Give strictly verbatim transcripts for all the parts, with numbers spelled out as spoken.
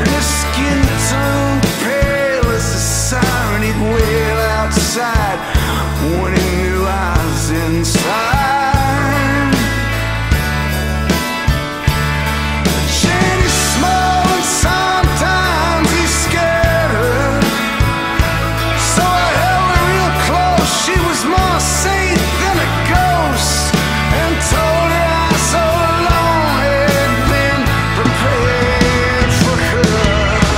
Her skin turned pale as the siren he'd wail outside when he knew I was inside. Janey's small and sometimes he scared her, so I held her real close. She was more safe than a ghost, and told her I so long had been prepared for her.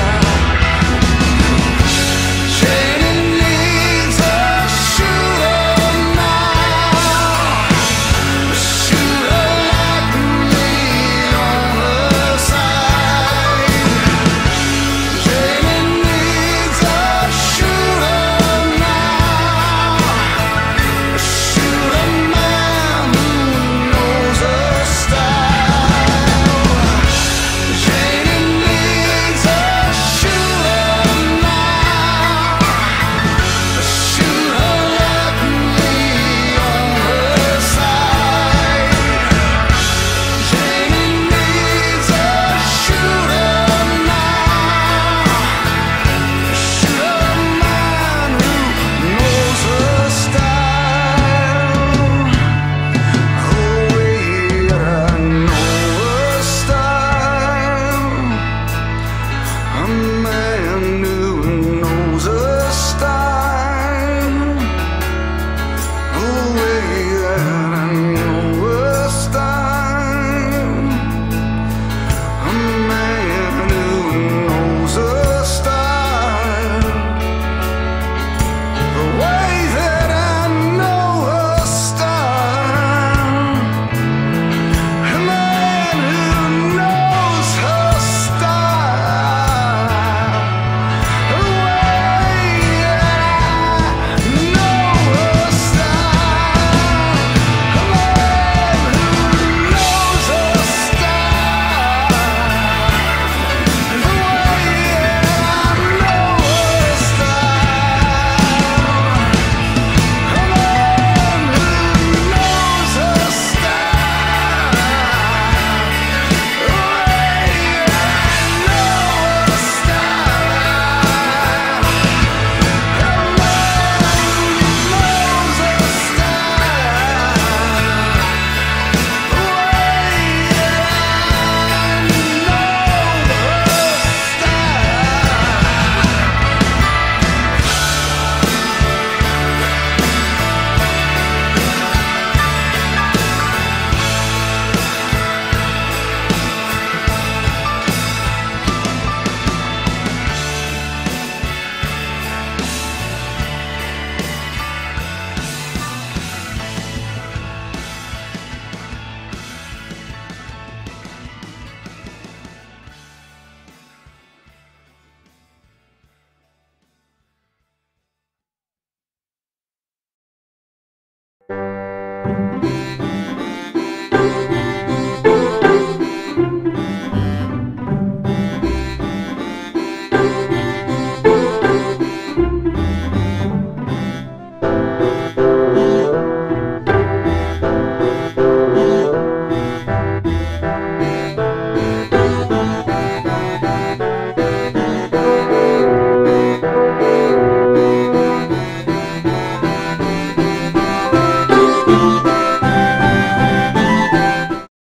Janey needs a shooter now, a shooter like me on her side. Janey needs a shooter now, a shooter man who knows her style. Janey needs a shooter now, a shooter like me on her side. Janey needs a shooter now, a shooter man who knows her style. Oh, wait, I know her style. A man who knows her style. Oh, wait, I know her style. A man who knows her style. The way that I know her style. A man who knows her style. The way that I know her style. A man who knows her style. The way that I know her style. A man who knows her style. The way I know her style. A man who knows her style.